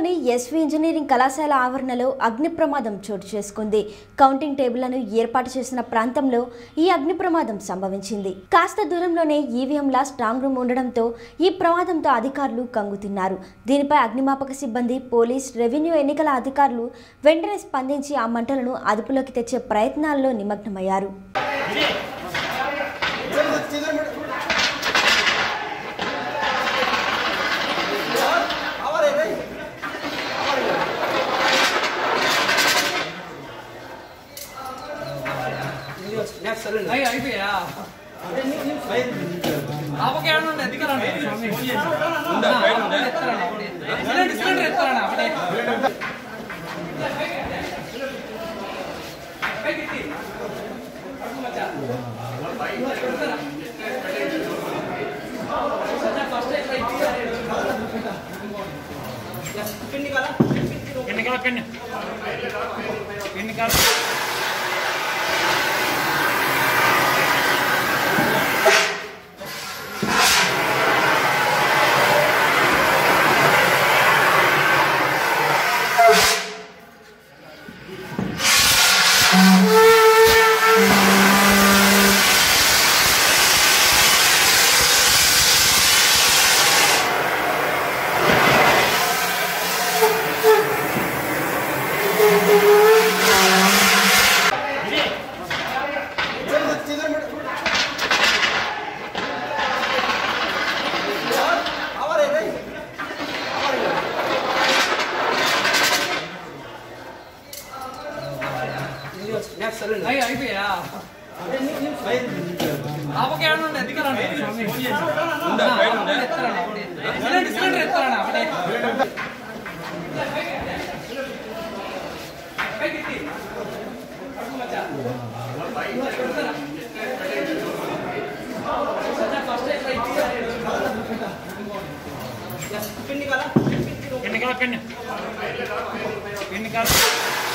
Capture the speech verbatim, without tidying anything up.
నగరంలోని SV engineering కళాశాల ఆవరణలో అగ్ని ప్రమాదం చోటు చేసుకుంది. కౌంటింగ్ టేబుళ్లను ఏర్పాటు చేసిన ప్రాంతంలో ఈ అగ్ని ప్రమాదం సంభవించింది. కాస్త దూరంలోనే ఈవీఎంల స్ట్రాంగ్ రూమ్ ఉండడంతో ఈ ప్రమాదంతో అధికారులు కంగుతిన్నారు. దీనిపై అగ్నిమాపక సిబ్బంది, పోలీస్, రెవెన్యూ, ఎన్నికల అధికారులు వెంటనే స్పందించి ఆ మంటలను అదుపులోకి తెచ్చే ప్రయత్నాల్లో నిమగ్నమయ్యారు. नहीं आई भी यार आपको क्या होना है दिखा रहा है उन्दा बैठ उन्दा डिस्प्ले डिस्प्ले रहता है ना अपने पिन निकाला पिन निकाला पिन पिन निकाला नहीं आई भी यार आपको क्या होना है दिखा रहा है उन्दा बैठ उन्दा डिस्प्ले डिस्प्ले रहता है ना अपने पिन निकाला पिन निकाला पिन पिन निकाला